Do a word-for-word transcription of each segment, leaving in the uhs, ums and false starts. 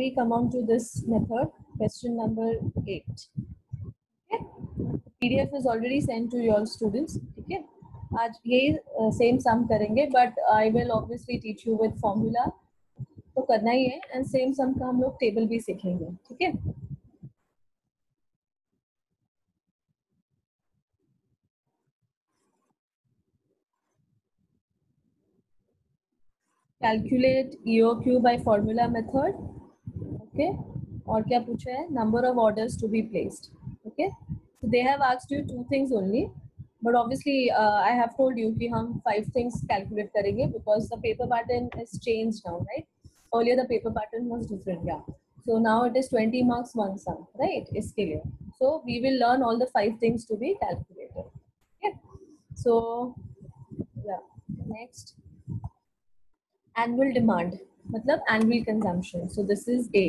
we come on to this method, question number eight. Okay, P D F is already sent to your students. ठीक है, आज ये same सम करेंगे, but I will obviously teach you with formula, तो करना ही है, and same सम का हम लोग टेबल भी सीखेंगे. ठीक है, calculate E O Q by formula method. Okay, और क्या पूछा है? Number of orders to be placed. Okay, so they have asked you two things only, but obviously uh, I have told you कि हम five things calculate करेंगे because the paper pattern is changed now, right? Earlier the paper pattern was different, yeah. So now it is twenty marks one sum, right? इसके लिए. So we will learn all the five things to be calculated. Okay, so yeah, next. Annual demand मतलब annual consumption. So this is A.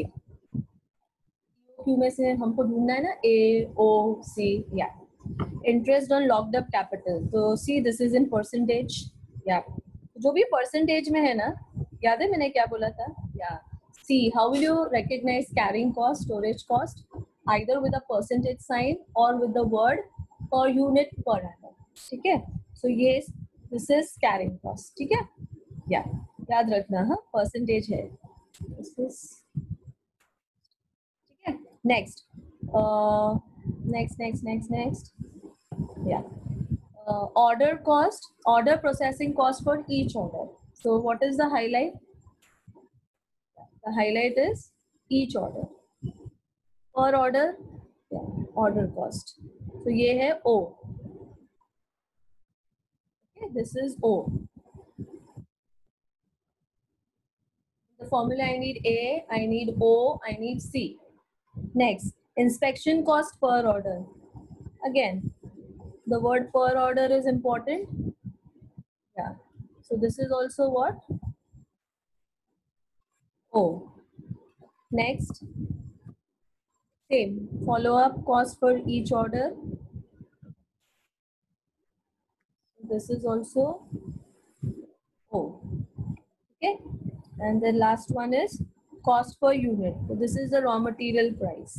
Q में से हमको ढूंढना है ना, A, O, C, yeah. Interest on locked up capital. So see, this is in percentage. Yeah. जो भी percentage में है ना, याद है मैंने क्या बोला था? Yeah. See, how will you recognize carrying cost, storage cost? Either with a percentage sign or with the word per unit per annum. ठीक है? So ये this is carrying cost. ठीक है? Yeah. याद रखना, हाँ, percentage है. This is next uh next next next next yeah uh, order cost, order processing cost for each order. So what is the highlight? The highlight is each order. Per order, yeah, order cost. So ये है O. Okay, this is O. The formula, I need A, I need O, I need C. Next, inspection cost per order. Again, the word per order is important. Yeah. So this is also what? O. Next, same follow-up cost for each order. This is also O. Okay. And the last one is cost per unit. So this is the raw material price.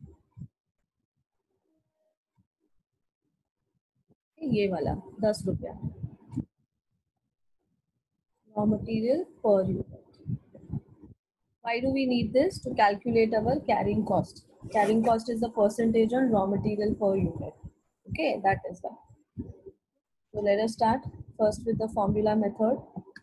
ये वाला दस रुपया. Raw material per unit. Why do we need this? To calculate our carrying cost. Carrying cost is the percentage on raw material per unit. Okay, that is that. So let us start first with the formula method.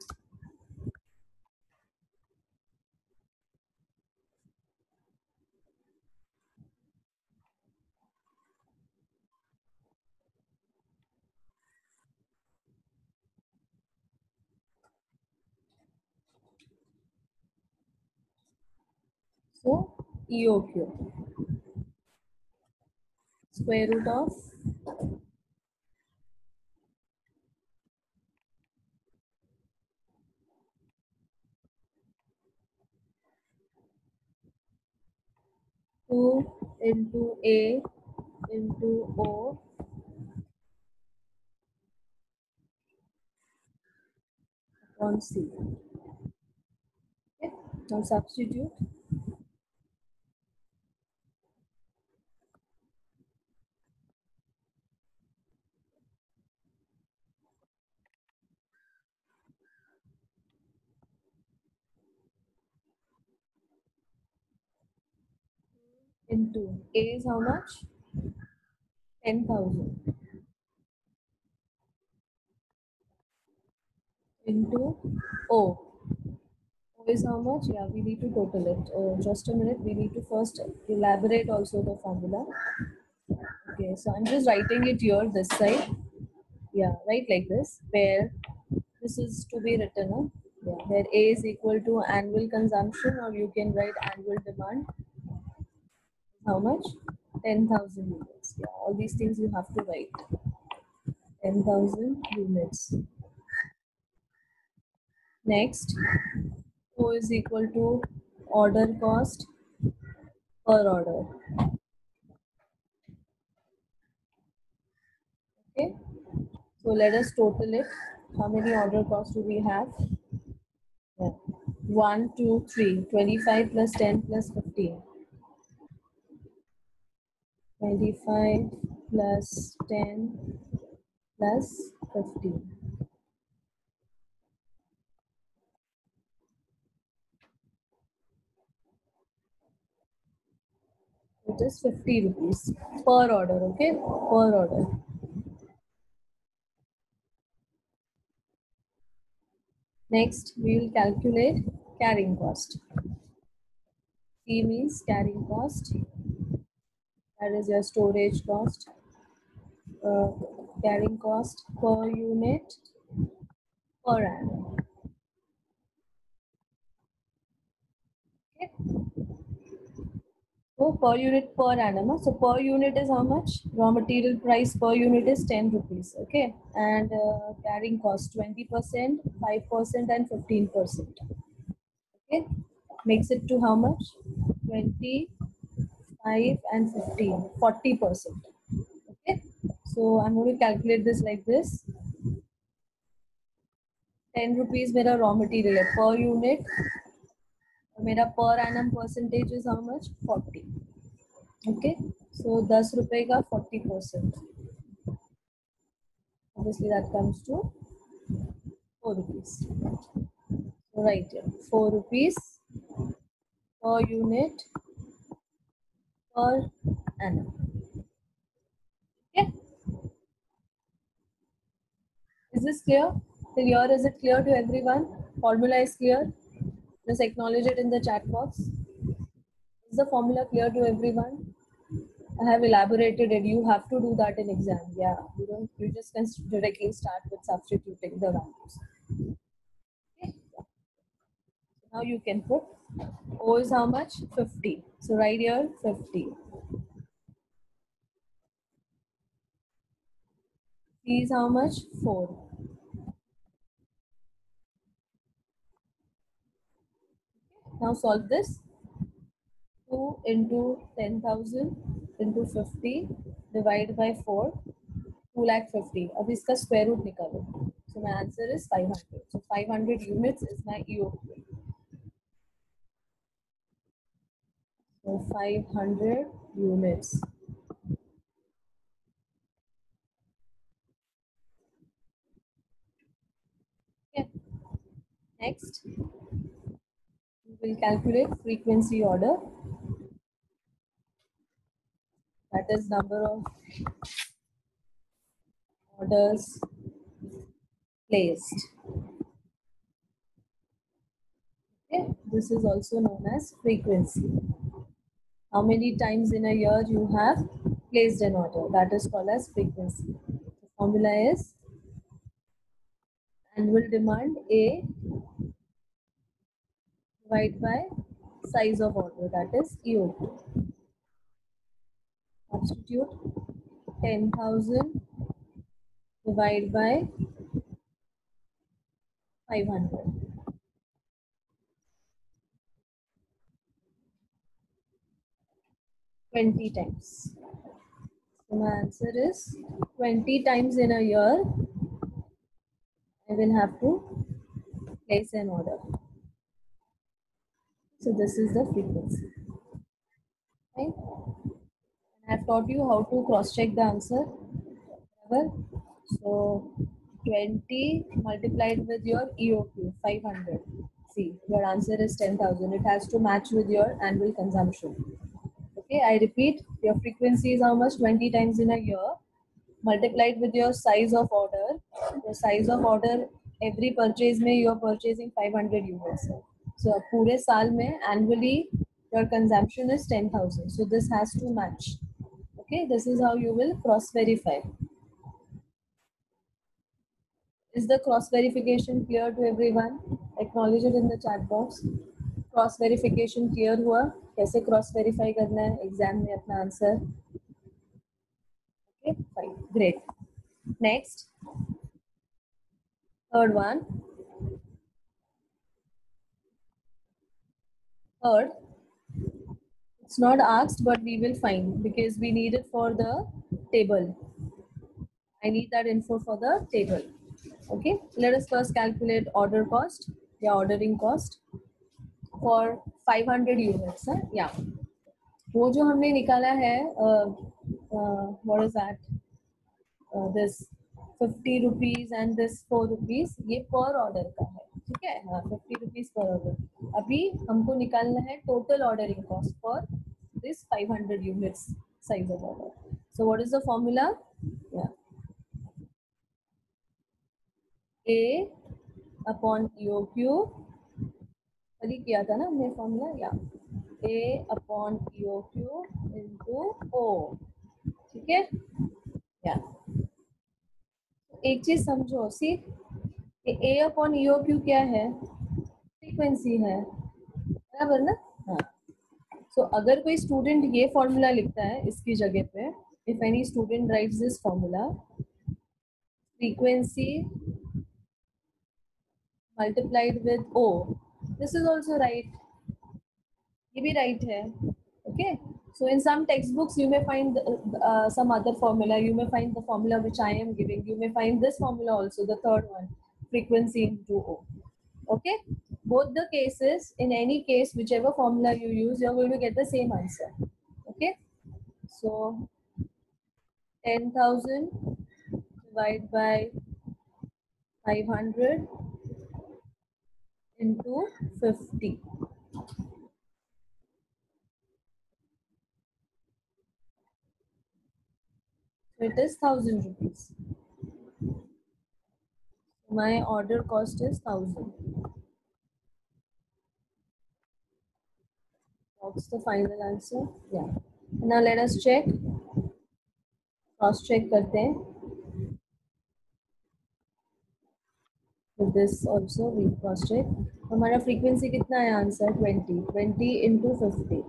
So E O Q, square root of two into A into O upon C. Okay, now substitute. Into A is how much? ten thousand. Into O. O is how much? Yeah, we need to total it. Uh, just a minute. We need to first elaborate also the formula. Okay, so I'm just writing it here this side. Yeah, right like this, where this is to be written. Huh? Yeah, where A is equal to annual consumption, or you can write annual demand. How much? ten thousand units. Yeah, all these things you have to write. ten thousand units. Next, O is equal to order cost per order. Okay, so let us total it. How many order costs do we have? Yeah. one, two, three. twenty-five plus ten plus fifteen. twenty-five plus ten plus fifteen. It is fifty rupees per order, okay? Per order. Next, we will calculate carrying cost. C means carrying cost. That is your storage cost. Uh, carrying cost per unit per annum. Okay. So per unit per annum. So per unit is how much? Raw material price per unit is ten rupees. Okay. And uh, carrying cost twenty percent, five percent, and fifteen percent. Okay. Makes it to how much? twenty, five, and fifteen. forty percent. Okay. So I'm going to calculate this like this. ten rupees मेरा raw material है per unit. मेरा per annum percentage is how much? forty. Okay. So ten रुपए का forty percent. Obviously that comes to four rupees. So right here, four rupees per unit per annum. Okay. Is this clear? Till here, is it clear to everyone? Formula is clear. Just acknowledge it in the chat box. Is the formula clear to everyone? I have elaborated it. You have to do that in exam. Yeah, you don't. You just can directly start with substituting the values. Okay. Now you can put O is how much? fifty. So right here, fifty. C is how much? four. Now solve this. two into ten thousand into fifty divided by four. two lakh fifty. अब इसका square root निकालो. So my answer is five hundred. So five hundred units is my E O Q. So five hundred units. Okay. Next, we will calculate frequency order. That is number of orders placed. Okay. This is also known as frequency. How many times in a year you have placed an order? That is called as frequency. The formula is annual demand A divided by size of order, that is E O Q. Substitute ten thousand divided by five hundred. twenty times. So my answer is twenty times in a year I will have to place an order. So this is the frequency. Right? I have taught you how to cross-check the answer. So twenty multiplied with your E O Q, five hundred. See, your answer is ten thousand. It has to match with your annual consumption. Okay, I repeat, your frequency is how much? twenty times in a year. Multiplied with your size of order. The size of order, every purchase में you are purchasing five hundred units. So पूरे साल में annually your consumption is ten thousand. So this has to match. Okay, this is how you will cross verify. Is the cross verification clear to everyone? Acknowledge it in the chat box. Cross verification clear हुआ? कैसे cross verify करना है exam में अपना answer? Okay, fine, great. Next, third one. Third, it's not asked, but we will find because we need it for the table. I need that info for the table. Okay, let us first calculate order cost, the ordering cost. for five hundred units. Huh? Yeah. वो जो हमने निकाला है, uh, uh, what is that? Uh, this fifty rupees and this four rupees, ये per order का है, ठीक है? हाँ, fifty rupees per order. अभी हमको निकालना है total ordering cost for this five hundred units size of order. So what is the formula? Yeah. A upon E O Q, अभी किया था ना हमने फॉर्मूला, या A upon E O Q into O, ठीक है? या एक चीज समझो, सी A upon E O Q क्या है? फ्रीक्वेंसी है, बराबर ना? हाँ. सो so, अगर कोई स्टूडेंट ये फॉर्मूला लिखता है इसकी जगह पे, if any student writes this formula, frequency multiplied with O, this is also right, ये भी राइट है. Okay, so in some textbooks you may find uh, some other formula, you may find the formula which I am giving, you may find this formula also, the third one, frequency into O. Okay, both the cases, in any case, whichever formula you use, you're going to get the same answer. Okay, so ten thousand divided by five hundred into fifty. So it is one thousand rupees. My order cost is one thousand. What's the final answer? Yeah. Now let us check. Cross check करते हैं. With this also we cross check. हमारा frequency कितना है answer? twenty. twenty into fifty.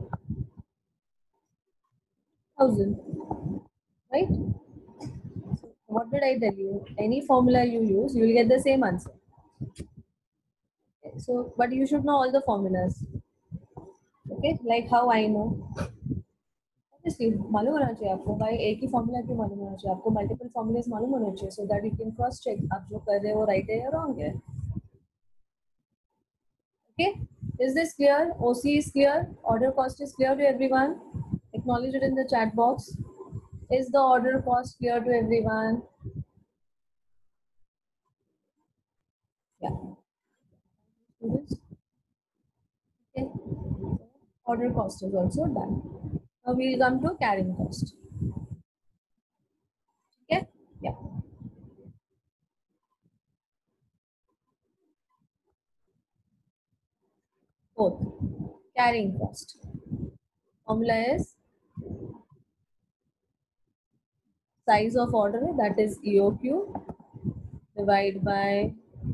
one thousand. Right? So what did I tell you? Any formula you use, you will get the same answer. Okay, so, but you should know all the formulas. Okay, like how I know. Obviously, मालूम होना चाहिए आपको. भाई एक ही formula क्यों मालूम होना चाहिए आपको? मल्टीपल फॉर्मूलाज मालूम होने चाहिए, so that you can cross check आप जो कर रहे हो राइट है या रॉन्ग है. Okay, is this clear? O C is clear. Order cost is clear to everyone. Acknowledge it in the chat box. Is the order cost clear to everyone? Yeah. Students? Okay. Order cost is also done. Now we'll come to carrying cost. Okay? Yeah. Fourth, carrying cost. Formula is size of order, that is E O Q, divided by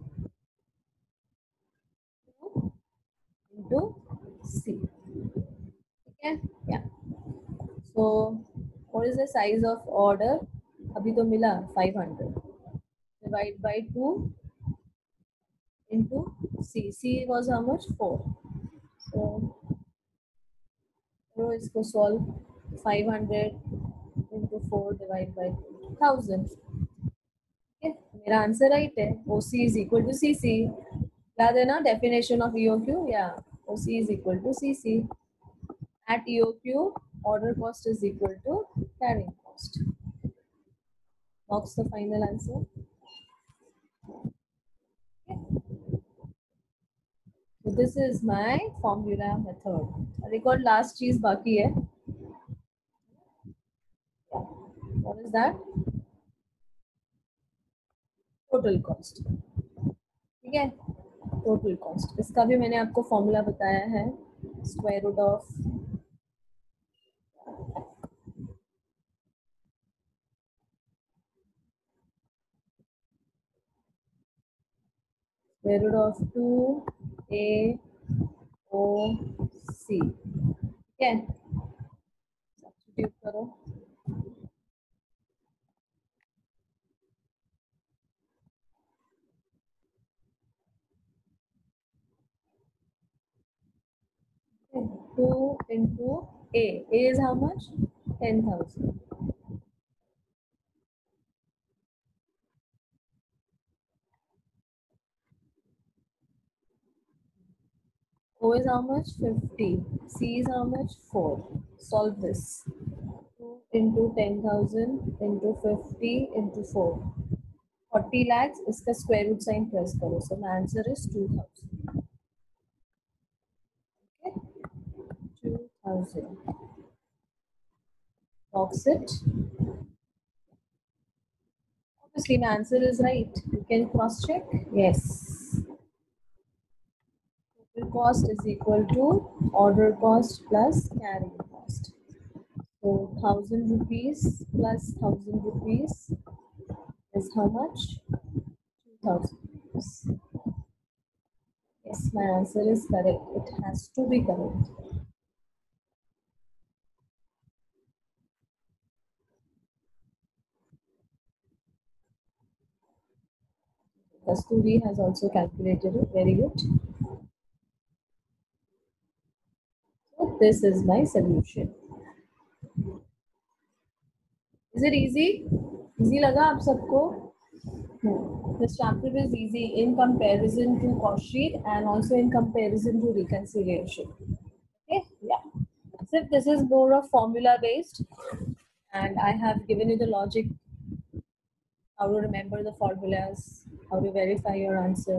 two into C. Okay? Yeah. So what is the size of order? अभी तो मिला five hundred. Divide by two into C. C was how much? four. So so इसको solve. five hundred into four divided by one thousand. Okay, मेरा answer right है. O C is equal to C C. याद है ना definition of E O Q? Yeah, O C is equal to C C. At E O Q, order cost is equal to carrying cost. What's the final answer? Okay. So this is my formula method. Record last चीज बाकी है. Yeah. What is that? Total cost. ठीक है? Total cost. इसका भी मैंने आपको formula बताया है. Square root of square root of two A O C. ठीक है? Substitute करो. two into A. A is how much? ten thousand. O is how much? fifty. C is how much? four. Solve this. two into ten thousand into fifty into four. forty lakhs. इसका square root sign press करो. So my answer is two thousand. Okay? two thousand. Box it. Obviously my answer is right. You can cross check. Yes. Total cost is equal to order cost plus carrying cost. So thousand rupees plus thousand rupees is how much? Two thousand rupees. Yes, my answer is correct. It has to be correct. Kasturi has also calculated it. Very good. So this is my solution. Is it easy? Easy लगा आप सबको? Hmm. This chapter is easy in comparison to cost sheet and also in comparison to reconciliation. Okay, yeah. So this is more of formula based, and I have given you the logic, how to remember the formulas, how to verify your answer.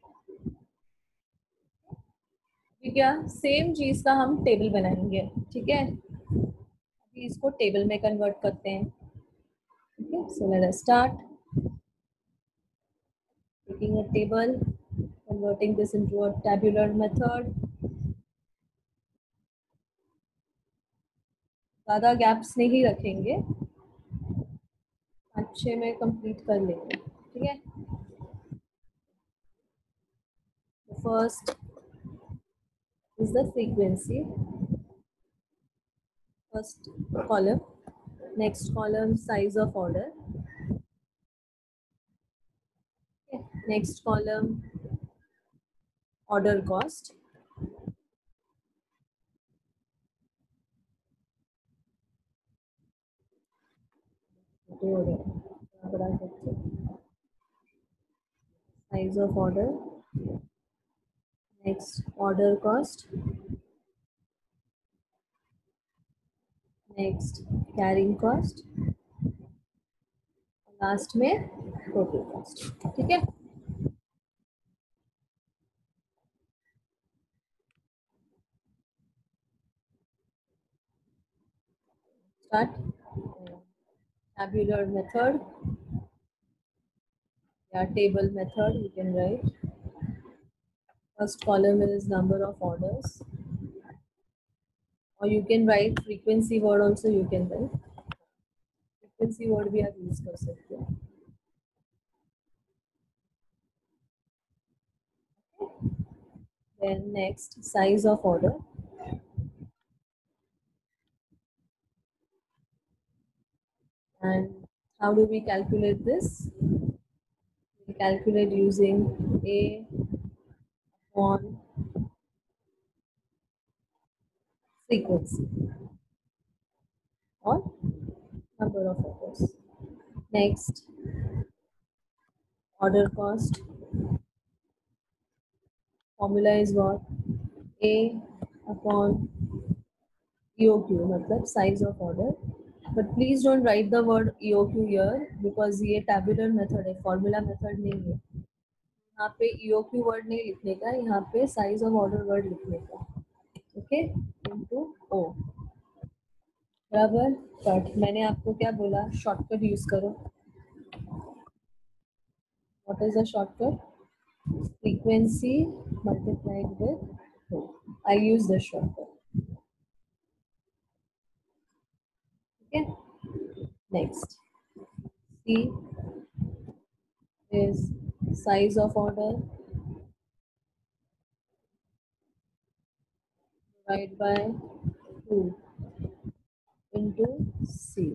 ठीक है, same चीज का हम table बनाएंगे. ठीक है, अभी इसको टेबल में कन्वर्ट करते हैं. Okay, so let us start. Taking a table, converting this into a tabular method. ज़्यादा गैप्स नहीं रखेंगे, अच्छे में कंप्लीट कर लेंगे. ठीक है. First is the frequency. First column. Next column, size of order. Okay. Next column, order cost. Size of order. Next, order cost. Next, carrying cost. Last में टोटल कॉस्ट. ठीक है. Start. Tabular method. Yeah, table method you can write. First column is number of orders, or you can write frequency word also. You can write frequency word भी आप use कर सकते हो. Then next, size of order. And how do we calculate this? We calculate using A upon frequency or number of orders. Next, order cost. Formula is what? A upon E O Q, मतलब size of order. But please don't write the word E O Q here because ये tabular method है, formula method नहीं है. यहाँ पे E O Q word नहीं लिखने का, यहाँ पे size of order word लिखने का. Okay, into O. बराबर. बट मैंने आपको क्या बोला? शॉर्टकट यूज करो. What is the shortcut? Frequency multiplied with O. I use the shortcut. Okay. Next, C is size of order divided by two into C.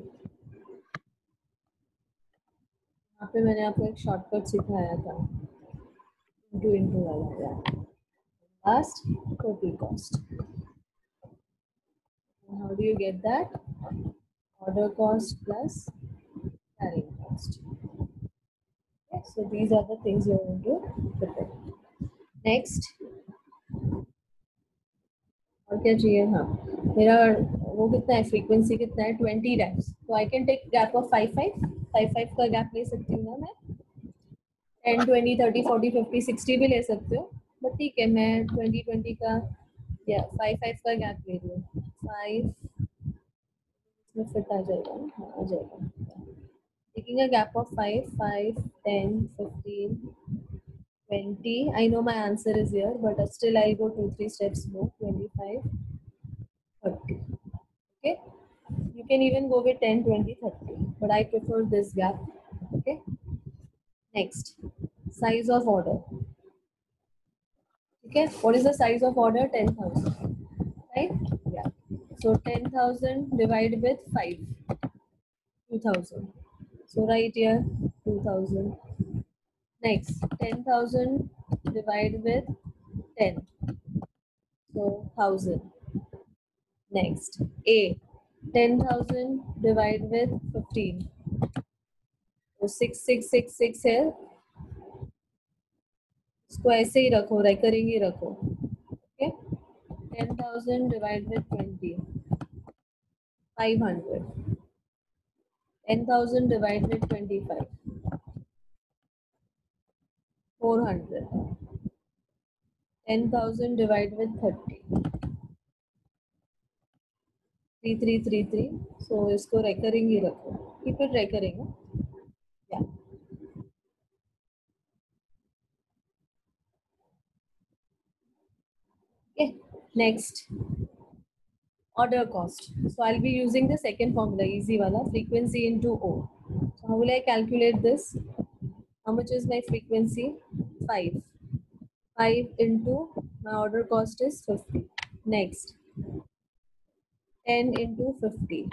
यहाँ पे मैंने आपको एक शॉर्टकट सिखाया था, इंटू इंटू वाला. Last, total cost. And how do you get that? Order cost plus carrying cost. Okay, so these are the things you are going to prepare. Next, और क्या चाहिए? हाँ, मेरा वो कितना है, फ्रीक्वेंसी कितना है, ट्वेंटी रैप्स, तो I can take gap of five five five five का गैप ले सकती हूँ ना मैं, ten twenty thirty forty fifty sixty भी ले सकते हो, बट ठीक है मैं ट्वेंटी ट्वेंटी का या फाइव फाइव का गैप ले रही हूँ। फाइव में फिट आ जाएगा ना? हाँ आ जाएगा। Taking a gap of five five ten fifteen twenty. I know my answer is here, but still I'll go two, three steps more. twenty-five, thirty. Okay. You can even go with ten, twenty, thirty, but I prefer this gap. Okay. Next, size of order. Okay. What is the size of order? ten thousand. Right? Yeah. So ten thousand divided with five. two thousand. So right here, two thousand. Next, ten thousand divided with ten. So one thousand. Next, A. ten thousand divided with fifteen. तो six six six six है, इसको ऐसे ही रखो, recurring ही रखो. Okay, ten thousand divided with twenty, five hundred. ten thousand divided with twenty-five, four hundred. ten thousand divided with thirty, three three three three. So इसको recurring ही रखो. Keep it recurring. Yeah. Okay. Next, order cost. So I'll be using the second formula, easy wala, frequency into O. So how will I calculate this? How much is my frequency? five. five into my order cost is fifty. Next, ten into fifty.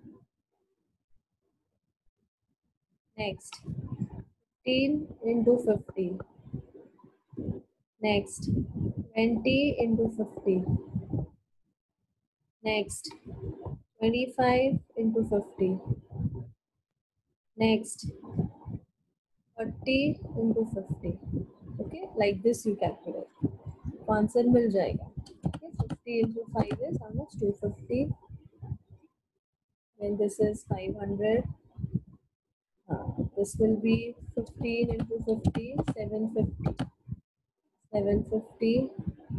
Next, fifteen into fifty. Next, twenty into fifty. Next, twenty-five into fifty. Next, thirty into fifty. Okay, like this you calculate. तो आंसर मिल जाएगा. Okay, fifty into five is how much? two hundred fifty. And this is five hundred. Uh, this will be fifteen into fifty, seven hundred fifty. seven hundred fifty.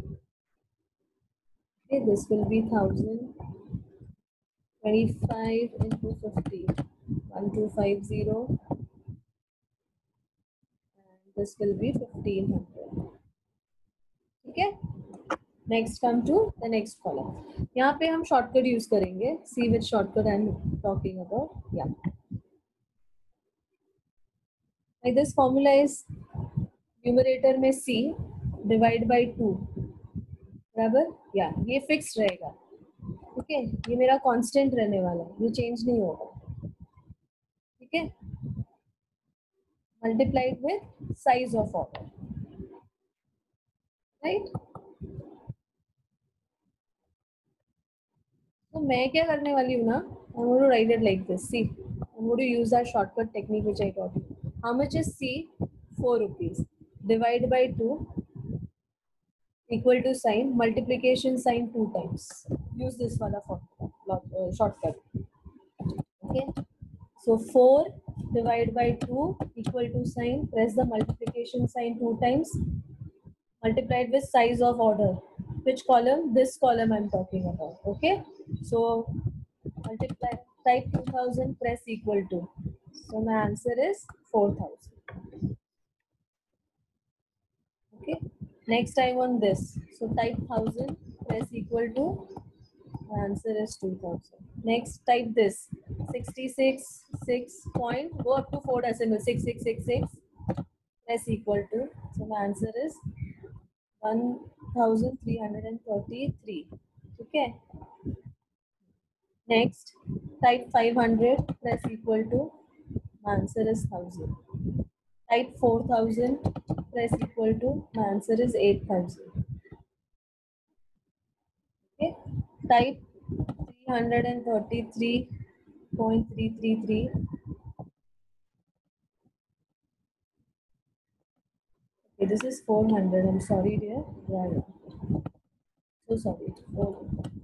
Okay, this will be one thousand. twenty-five into fifty, twelve fifty. And this will be fifteen hundred. Okay. Next, come to the next column. यहाँ पे हम shortcut use करेंगे. See which shortcut I'm talking about. Yeah. Like this formula is numerator में C divide by two. बराबर? Yeah. ये fixed रहेगा. Okay. ये मेरा constant रहने वाला है. ये change नहीं होगा. ठीक है? Multiplied with size of order. Right? तो मैं क्या करने वाली हूँ ना, I'm going to write it like this. See, I'm going to use that shortcut technique which I taught you. How much is C? four rupees. Divide by two, equal to sign, multiplication sign two times. Use this wala formula, uh, shortcut. Okay. So four divided by two, equal to sign, press the multiplication sign two times, multiplied with size of order. Which column? This column I'm talking about. Okay. So multiply, type two thousand, press equal to. So my answer is four thousand. Okay. Next I want this. So type one thousand, press equal to. My answer is two thousand. Next type this. sixty-six, six point, go up to four decimal, six six six six. Press equal to. So my answer is one thousand three hundred thirty-three. Okay. Next, type five hundred, press equal to. My answer is one thousand. Type four thousand, press equal to. My answer is eight thousand. Okay. Type three hundred thirty-three point three three three. Okay, this is four hundred. I'm sorry, dear. Yeah, yeah. So sorry. Oh.